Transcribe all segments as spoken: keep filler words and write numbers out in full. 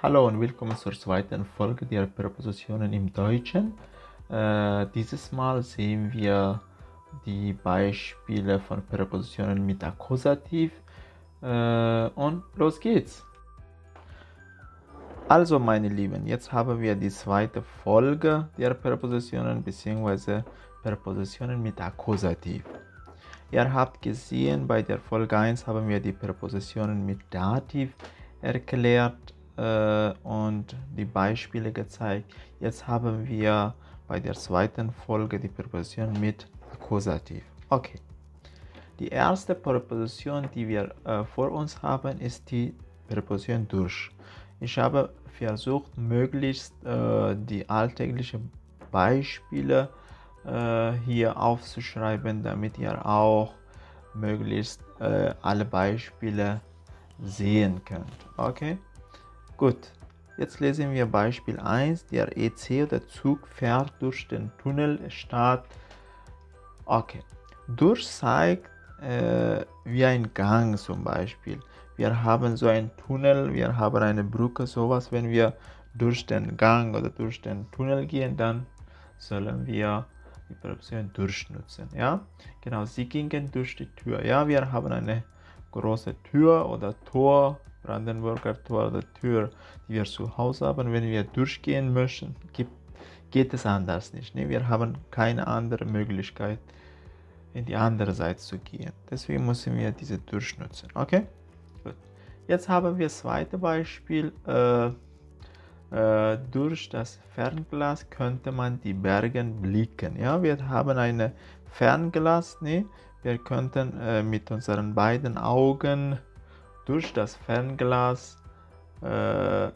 Hallo und willkommen zur zweiten Folge der Präpositionen im Deutschen. Äh, dieses Mal sehen wir die Beispiele von Präpositionen mit Akkusativ äh, und los geht's. Also meine Lieben, jetzt haben wir die zweite Folge der Präpositionen bzw. Präpositionen mit Akkusativ. Ihr habt gesehen, bei der Folge eins haben wir die Präpositionen mit Dativ erklärt und die Beispiele gezeigt. Jetzt haben wir bei der zweiten Folge die Präposition mit Akkusativ. Okay. Die erste Präposition, die wir äh, vor uns haben, ist die Präposition durch. Ich habe versucht, möglichst äh, die alltäglichen Beispiele äh, hier aufzuschreiben, damit ihr auch möglichst äh, alle Beispiele sehen könnt. Okay? Gut, jetzt lesen wir Beispiel eins. Der E C oder Zug fährt durch den Tunnel statt. Okay, durch zeigt äh, wie ein Gang zum Beispiel. Wir haben so einen Tunnel, wir haben eine Brücke, sowas. Wenn wir durch den Gang oder durch den Tunnel gehen, dann sollen wir die Präposition durch nutzen. Ja, genau, sie gingen durch die Tür. Ja, wir haben eine große Tür oder Tor. Brandenburger Tor oder Tür, die wir zu Hause haben. Wenn wir durchgehen möchten, gibt, geht es anders nicht. Ne? Wir haben keine andere Möglichkeit, in die andere Seite zu gehen. Deswegen müssen wir diese durchnutzen. Okay? Gut. Jetzt haben wir das zweite Beispiel. Äh, äh, durch das Fernglas könnte man die Berge blicken. Ja? Wir haben ein Fernglas. Ne? Wir könnten äh, mit unseren beiden Augen durch das Fernglas äh,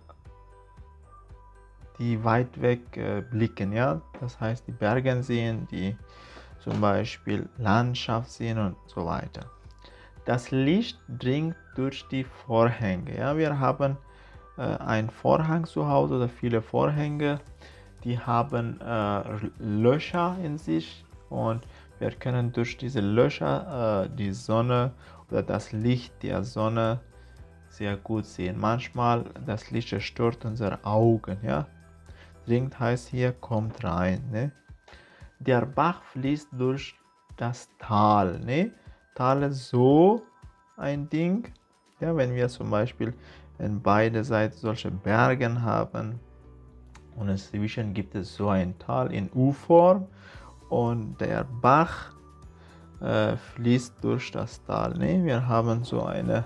die weit weg äh, blicken, ja, das heißt die Berge sehen, die zum Beispiel Landschaft sehen und so weiter. Das Licht dringt durch die Vorhänge, ja, wir haben äh, einen Vorhang zu Hause oder viele Vorhänge, die haben äh, Löcher in sich und wir können durch diese Löcher äh, die Sonne oder das Licht der Sonne sehr gut sehen. Manchmal das Licht stört unsere Augen. Ja? Dringt heißt hier kommt rein. Ne? Der Bach fließt durch das Tal. Ne? Tal ist so ein Ding. Ja, wenn wir zum Beispiel in beide Seiten solche Berge haben und inzwischen gibt es so ein Tal in U-Form und der Bach äh, fließt durch das Tal. Ne? Wir haben so eine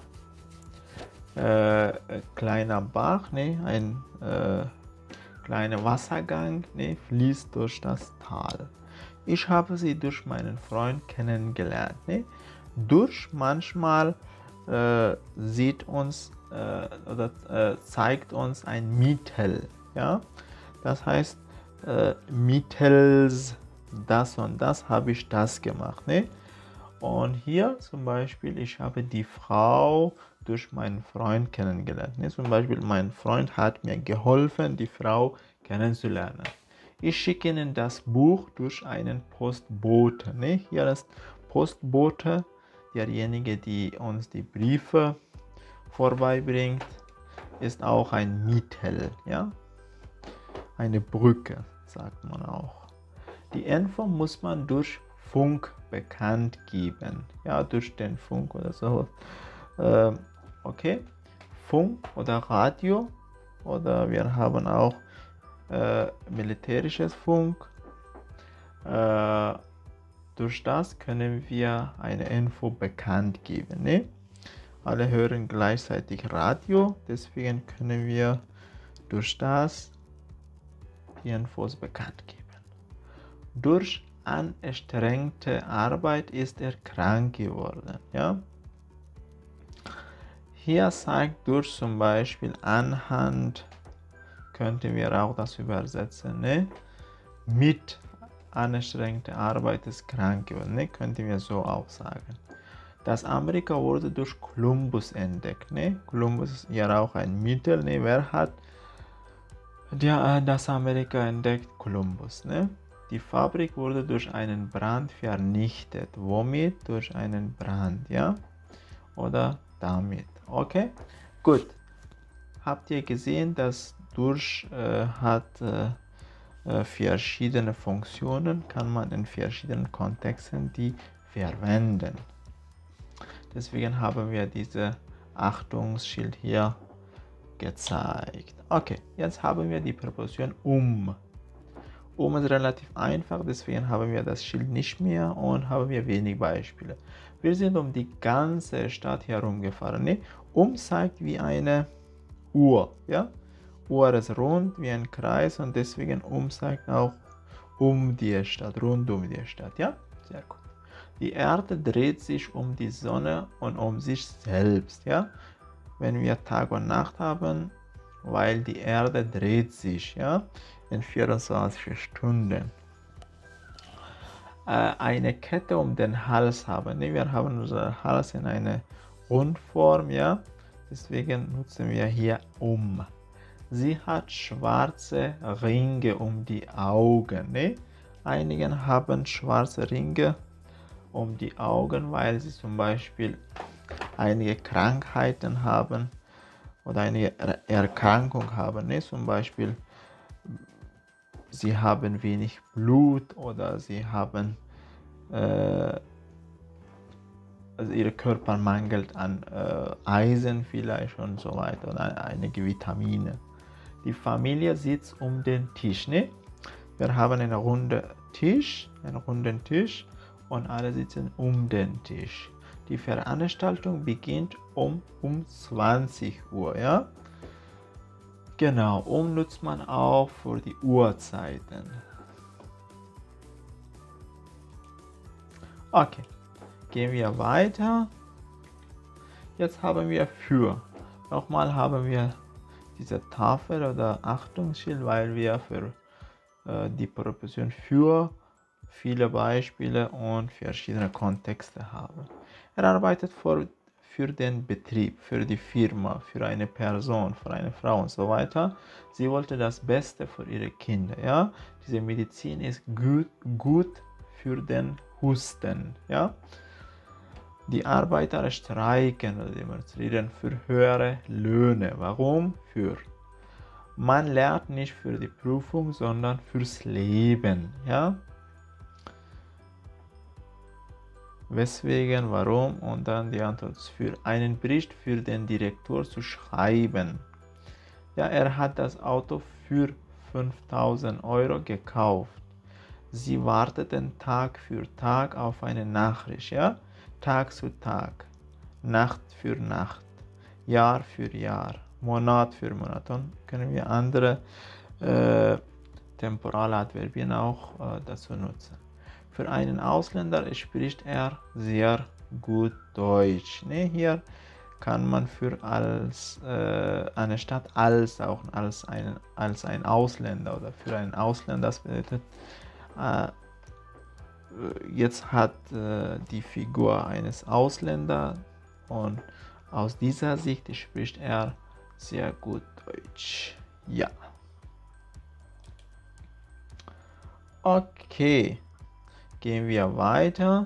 äh, kleiner Bach, ne? ein äh, kleiner Wassergang, ne? Fließt durch das Tal. Ich habe sie durch meinen Freund kennengelernt. Ne? Durch manchmal äh, sieht uns äh, oder äh, zeigt uns ein Mittel. Ja? Das heißt, äh, mittels das und das habe ich das gemacht. Ne? Und hier zum Beispiel, ich habe die Frau durch meinen Freund kennengelernt. Ne? Zum Beispiel, mein Freund hat mir geholfen, die Frau kennenzulernen. Ich schicke Ihnen das Buch durch einen Postbote. Ne? Hier ist Postbote, derjenige, die uns die Briefe vorbeibringt, ist auch ein Mittel. Ja? Eine Brücke, sagt man auch. Die Info muss man durch Funk bekannt geben. Ja, durch den Funk oder so. Äh, okay. Funk oder Radio. Oder wir haben auch äh, militärisches Funk. Äh, durch das können wir eine Info bekannt geben. Ne? Alle hören gleichzeitig Radio. Deswegen können wir durch das die Infos bekannt geben. Durch anstrengende Arbeit ist er krank geworden. Ja? Hier zeigt durch zum Beispiel anhand, könnten wir auch das übersetzen. Ne? Mit anstrengender Arbeit ist krank geworden. Ne? Könnten wir so auch sagen. Das Amerika wurde durch Kolumbus entdeckt. Ne? Kolumbus ist ja auch ein Mittel. Ne? Wer hat ja, das Amerika entdeckt? Kolumbus. Ne? Die Fabrik wurde durch einen Brand vernichtet. Womit? Durch einen Brand, ja? Oder damit. Okay? Gut. habt ihr gesehen, dass durch äh, hat äh, äh, verschiedene Funktionen, kann man in verschiedenen Kontexten die verwenden. Deswegen haben wir diese Achtungsschild hier gezeigt. Okay, jetzt haben wir die Präposition um. Um ist relativ einfach, deswegen haben wir das Schild nicht mehr und haben wir wenig Beispiele. Wir sind um die ganze Stadt herumgefahren. Ne? Um zeigt wie eine Uhr. Ja? Uhr ist rund wie ein Kreis und deswegen um zeigt auch um die Stadt, rund um die Stadt. Ja? Sehr gut. Die Erde dreht sich um die Sonne und um sich selbst. Ja? Wenn wir Tag und Nacht haben, weil die Erde dreht sich, ja, in vierundzwanzig Stunden. Äh, eine Kette um den Hals haben. Ne? Wir haben unseren Hals in eine Rundform, ja, deswegen nutzen wir hier um. Sie hat schwarze Ringe um die Augen. Ne? Einige haben schwarze Ringe um die Augen, weil sie zum Beispiel einige Krankheiten haben oder eine Erkrankung haben, ne? Zum Beispiel sie haben wenig Blut oder sie haben äh, also ihr Körper mangelt an äh, Eisen vielleicht und so weiter oder einige Vitamine. Die Familie sitzt um den Tisch, ne? Wir haben einen runden Tisch, einen runden Tisch und alle sitzen um den Tisch. Die Veranstaltung beginnt um, um zwanzig Uhr, ja? Genau, um nutzt man auch für die Uhrzeiten. Okay, gehen wir weiter. Jetzt haben wir für. Nochmal haben wir diese Tafel oder Achtungsschild, weil wir für äh, die Präposition für viele Beispiele und verschiedene Kontexte haben. Er arbeitet für, für den Betrieb, für die Firma, für eine Person, für eine Frau und so weiter. Sie wollte das Beste für ihre Kinder. Ja? Diese Medizin ist gut, gut für den Husten. Ja? Die Arbeiter streiken oder demonstrieren für höhere Löhne. Warum? Für. Man lernt nicht für die Prüfung, sondern fürs Leben. Ja? Weswegen, warum und dann die Antwort für einen Bericht für den Direktor zu schreiben. Ja, er hat das Auto für fünftausend Euro gekauft. Sie warteten Tag für Tag auf eine Nachricht, ja? Tag zu Tag, Nacht für Nacht, Jahr für Jahr, Monat für Monat. Und können wir andere äh, Temporaladverbien auch äh, dazu nutzen. Für einen Ausländer spricht er sehr gut Deutsch. Ne? Hier kann man für als äh, eine Stadt als auch als ein, als ein Ausländer oder für einen Ausländer, das bedeutet, äh, jetzt hat äh, die Figur eines Ausländers und aus dieser Sicht spricht er sehr gut Deutsch. Ja. Okay. Gehen wir weiter.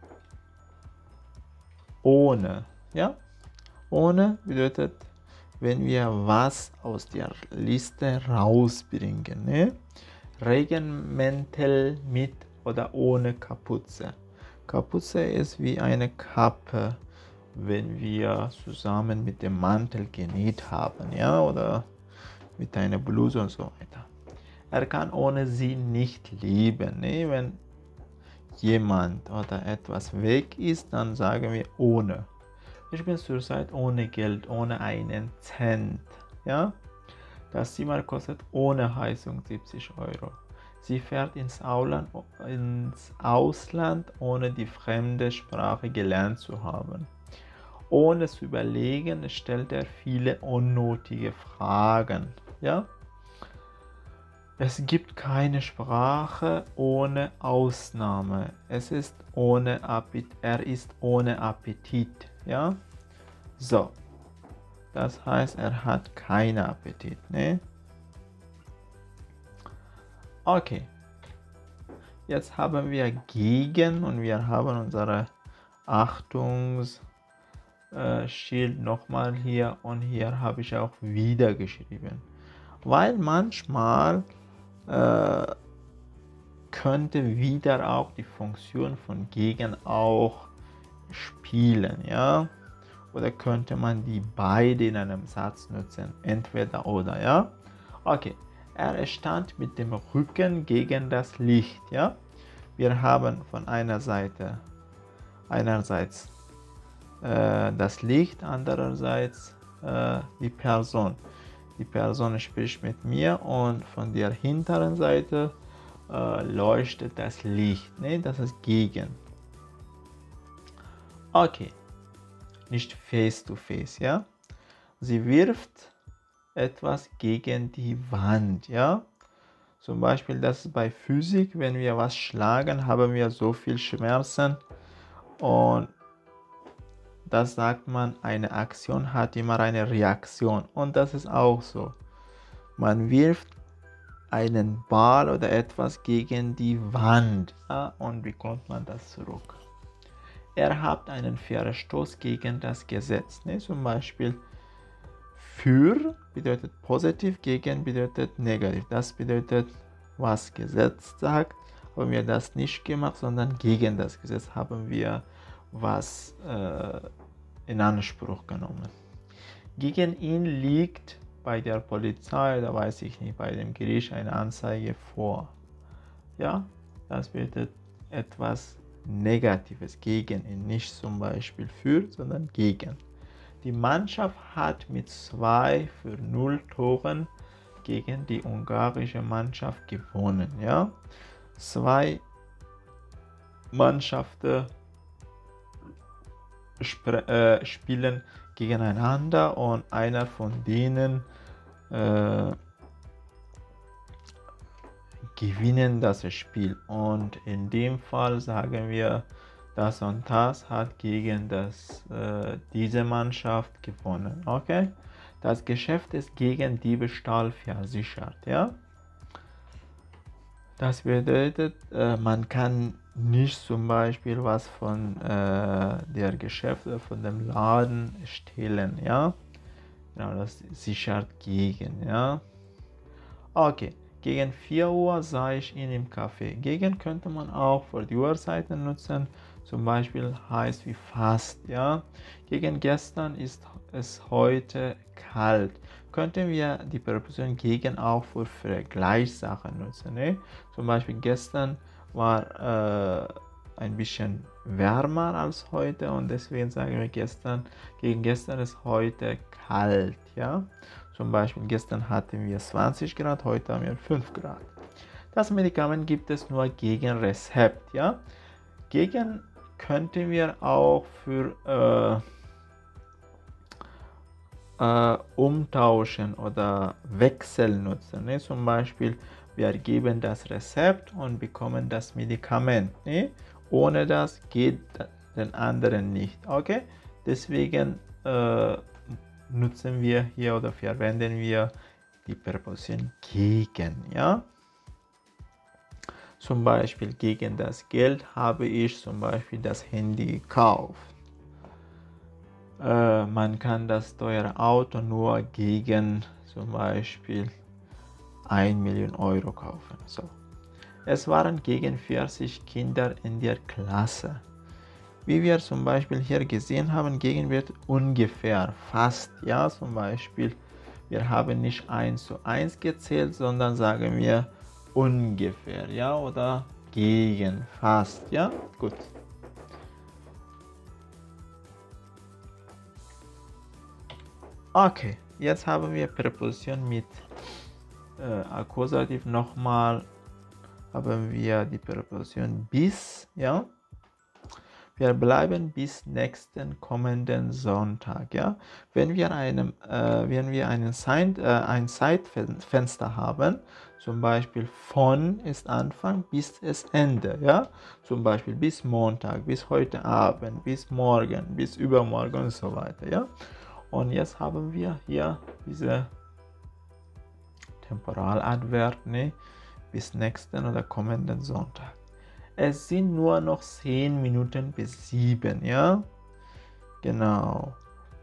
Ohne. Ja? Ohne bedeutet, wenn wir was aus der Liste rausbringen. Ne? Regenmäntel mit oder ohne Kapuze. Kapuze ist wie eine Kappe, wenn wir zusammen mit dem Mantel genäht haben, ja, oder mit einer Bluse und so weiter. Er kann ohne sie nicht leben. Ne? Wenn jemand oder etwas weg ist, dann sagen wir ohne. Ich bin zurzeit ohne Geld, ohne einen Cent. Ja? Das Zimmer kostet ohne Heizung siebzig Euro. Sie fährt ins Ausland, ins Ausland, ohne die fremde Sprache gelernt zu haben. Ohne zu überlegen, stellt er viele unnötige Fragen. Ja? Es gibt keine Sprache ohne Ausnahme. Es ist ohne Appetit. Er ist ohne Appetit. Ja? So. Das heißt, er hat keinen Appetit. Ne? Okay. Jetzt haben wir gegen und wir haben unsere Achtungs äh, Schild nochmal hier und hier habe ich auch wieder geschrieben. Weil manchmal äh, könnte wieder auch die Funktion von gegen auch spielen, ja, oder könnte man die beide in einem Satz nutzen, entweder oder, ja. Okay, er stand mit dem Rücken gegen das Licht, ja. Wir haben von einer Seite einerseits äh, das Licht, andererseits äh, die Person. Die Person spricht mit mir und von der hinteren Seite äh, leuchtet das Licht, ne? Das ist gegen. Okay, nicht face to face, ja. Sie wirft etwas gegen die Wand, ja. Zum Beispiel, das ist bei Physik, wenn wir was schlagen, haben wir so viel Schmerzen und das sagt man, eine Aktion hat immer eine Reaktion und das ist auch so. Man wirft einen Ball oder etwas gegen die Wand, ja, und bekommt man das zurück. Er hat einen Verstoß gegen das Gesetz, ne? Zum Beispiel für bedeutet positiv, gegen bedeutet negativ. Das bedeutet, was Gesetz sagt, haben wir das nicht gemacht, sondern gegen das Gesetz haben wir was äh, in Anspruch genommen. Gegen ihn liegt bei der Polizei, da weiß ich nicht, bei dem Gericht eine Anzeige vor. Ja, das bedeutet etwas Negatives gegen ihn, nicht zum Beispiel für, sondern gegen. Die Mannschaft hat mit zwei für null Toren gegen die ungarische Mannschaft gewonnen. Ja? Zwei Mannschaften äh, spielen gegeneinander und einer von denen äh, gewinnen das Spiel. Und in dem Fall sagen wir, das und das hat gegen das, äh, diese Mannschaft gewonnen. Okay? Das Geschäft ist gegen Diebstahl versichert. Ja? Das bedeutet, äh, man kann nicht zum Beispiel was von äh, der Geschäft, von dem Laden stehlen. Ja? Genau, das sichert gegen. Ja? Okay. Gegen vier Uhr sah ich ihn im Café. Gegen könnte man auch für die Uhrzeiten nutzen. Zum Beispiel heißt wie fast. Ja? Gegen gestern ist es heute kalt. Könnten wir die Präposition gegen auch für Vergleichssachen nutzen. Ne? Zum Beispiel gestern war äh, ein bisschen wärmer als heute und deswegen sagen wir gestern, gegen gestern ist heute kalt. Ja? Zum Beispiel gestern hatten wir zwanzig Grad, heute haben wir fünf Grad. Das Medikament gibt es nur gegen Rezept. Ja? Gegen könnten wir auch für äh, äh, umtauschen oder Wechsel nutzen. Ne? Zum Beispiel, wir geben das Rezept und bekommen das Medikament. Ne? Ohne das geht den anderen nicht. Okay? Deswegen äh, nutzen wir hier oder verwenden wir die Präposition gegen. Ja? Zum Beispiel gegen das Geld habe ich zum Beispiel das Handy gekauft. Äh, man kann das teure Auto nur gegen zum Beispiel eine Million Euro kaufen. So. Es waren gegen vierzig Kinder in der Klasse. Wie wir zum Beispiel hier gesehen haben, gegen wird ungefähr, fast, ja, zum Beispiel, wir haben nicht eins zu eins gezählt, sondern sagen wir ungefähr, ja, oder gegen, fast, ja, gut. Okay, jetzt haben wir Präposition mit äh, Akkusativ, nochmal haben wir die Präposition bis, ja. Wir bleiben bis nächsten kommenden Sonntag. Ja? Wenn wir, einem, äh, wenn wir einen Zeit, äh, ein Zeitfenster haben, zum Beispiel von ist Anfang bis es Ende. Ja? Zum Beispiel bis Montag, bis heute Abend, bis morgen, bis übermorgen und so weiter. Ja? Und jetzt haben wir hier diese Temporaladverb, ne? Bis nächsten oder kommenden Sonntag. Es sind nur noch zehn Minuten bis sieben, ja? Genau.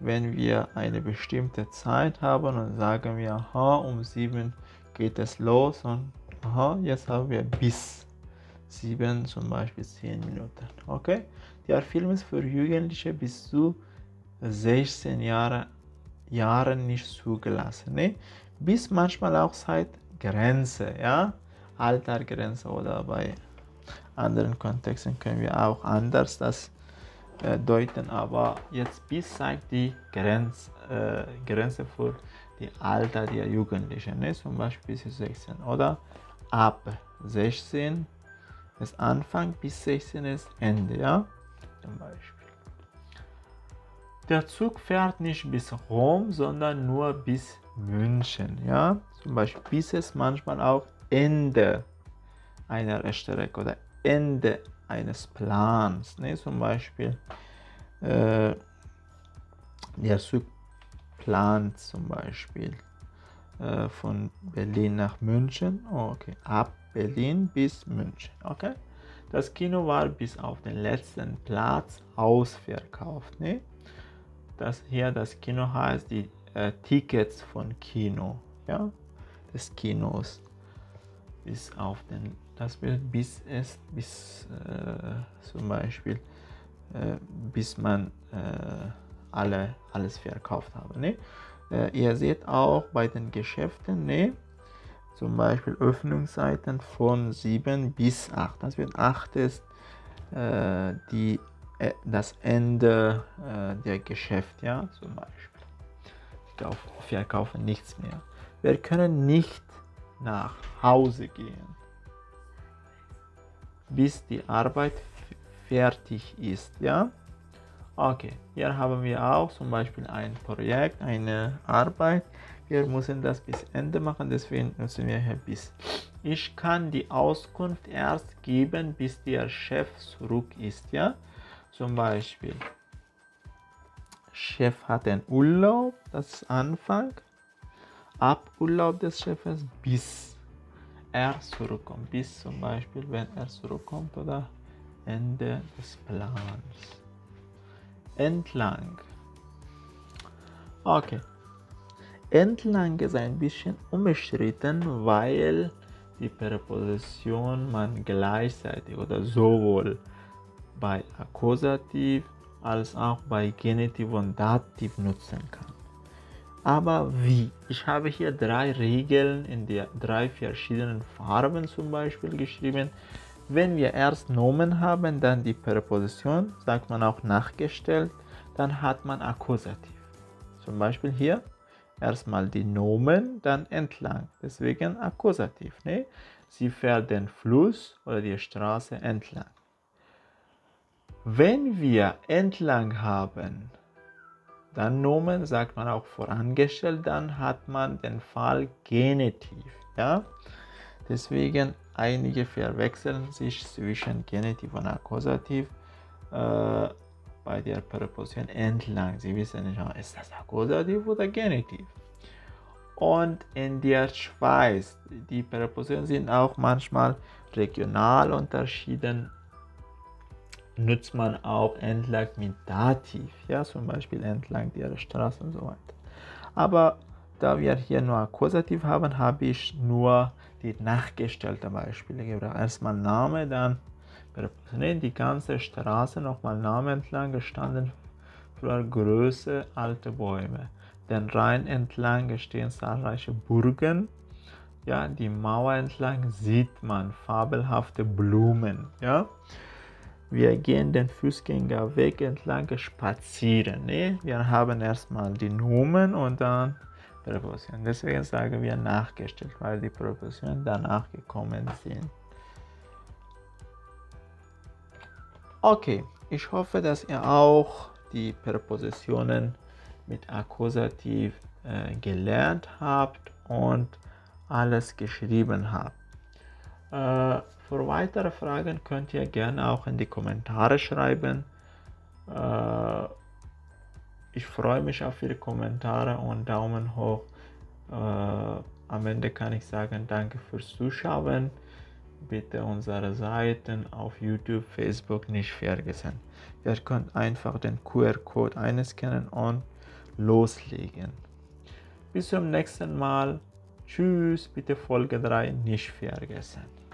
wenn wir eine bestimmte Zeit haben und sagen wir, aha, um sieben geht es los und aha, jetzt haben wir bis sieben zum Beispiel zehn Minuten. Okay? Der Film ist für Jugendliche bis zu sechzehn Jahre, Jahren nicht zugelassen. Ne? Bis manchmal auch seit Grenze, ja? Altergrenze oder bei anderen Kontexten können wir auch anders das äh, deuten, aber jetzt bis sagt die Grenz, äh, Grenze für die Alter der Jugendlichen, ne? Zum Beispiel bis sechzehn oder ab sechzehn ist Anfang bis sechzehn ist Ende, ja? Zum Beispiel. Der Zug fährt nicht bis Rom, sondern nur bis München, ja? Zum Beispiel bis es manchmal auch Ende einer Strecke oder Ende eines Plans, ne? Zum Beispiel äh, der Zug plant zum Beispiel äh, von Berlin nach München, oh, okay, ab Berlin bis München, okay? Das Kino war bis auf den letzten Platz ausverkauft, ne? Das hier, das Kino heißt die äh, Tickets von Kino, ja, des Kinos, bis auf den, das wird bis es, bis äh, zum Beispiel, äh, bis man äh, alle, alles verkauft hat, ne? Äh, ihr seht auch bei den Geschäften, ne? Zum Beispiel Öffnungszeiten von sieben bis acht, das wird acht ist äh, die das Ende äh, der Geschäft, ja, zum Beispiel. Wir verkaufen nichts mehr. Wir können nicht nach Hause gehen, bis die Arbeit fertig ist, ja. Okay, hier haben wir auch zum Beispiel ein Projekt, eine Arbeit. Wir müssen das bis Ende machen, deswegen nutzen wir hier bis. Ich kann die Auskunft erst geben, bis der Chef zurück ist, ja. Zum Beispiel, Chef hat den Urlaub, das ist Anfang, ab Urlaub des Chefes bis er zurückkommt, bis zum Beispiel, wenn er zurückkommt oder Ende des Plans. Entlang. Okay. Entlang ist ein bisschen umstritten, weil die Präposition man gleichzeitig oder sowohl bei Akkusativ als auch bei Genitiv und Dativ nutzen kann. Aber wie? Ich habe hier drei Regeln in der drei verschiedenen Farben zum Beispiel geschrieben. Wenn wir erst Nomen haben, dann die Präposition, sagt man auch nachgestellt, dann hat man Akkusativ. Zum Beispiel hier erstmal die Nomen, dann entlang, deswegen Akkusativ. Ne? Sie fährt den Fluss oder die Straße entlang. Wenn wir entlang haben, dann Nomen, sagt man auch vorangestellt, dann hat man den Fall Genitiv. Ja? Deswegen einige verwechseln sich zwischen Genitiv und Akkusativ äh, bei der Präposition entlang. Sie wissen nicht, ist das Akkusativ oder Genitiv? Und in der Schweiz, die Präpositionen sind auch manchmal regional unterschieden, nutzt man auch entlang mit Dativ, ja, zum Beispiel entlang der Straße und so weiter. Aber da wir hier nur Akkusativ haben, habe ich nur die nachgestellten Beispiele gebracht. Erstmal Name, dann Präposition, die ganze Straße, nochmal Name entlang gestanden, früher Größe, alte Bäume. Den Rhein entlang stehen zahlreiche Burgen. Ja, die Mauer entlang sieht man fabelhafte Blumen. Ja. Wir gehen den Fußgängerweg entlang spazieren. Ne? Wir haben erstmal die Nomen und dann Präpositionen. Deswegen sagen wir nachgestellt, weil die Präpositionen danach gekommen sind. Okay, ich hoffe, dass ihr auch die Präpositionen mit Akkusativ äh, gelernt habt und alles geschrieben habt. Äh, für weitere Fragen könnt ihr gerne auch in die Kommentare schreiben. Äh, ich freue mich auf Ihre Kommentare und Daumen hoch. Äh, am Ende kann ich sagen, danke fürs Zuschauen. Bitte unsere Seiten auf YouTube, Facebook nicht vergessen. Ihr könnt einfach den Q R-Code einscannen und loslegen. Bis zum nächsten Mal. Tschüss, bitte Folge drei nicht vergessen.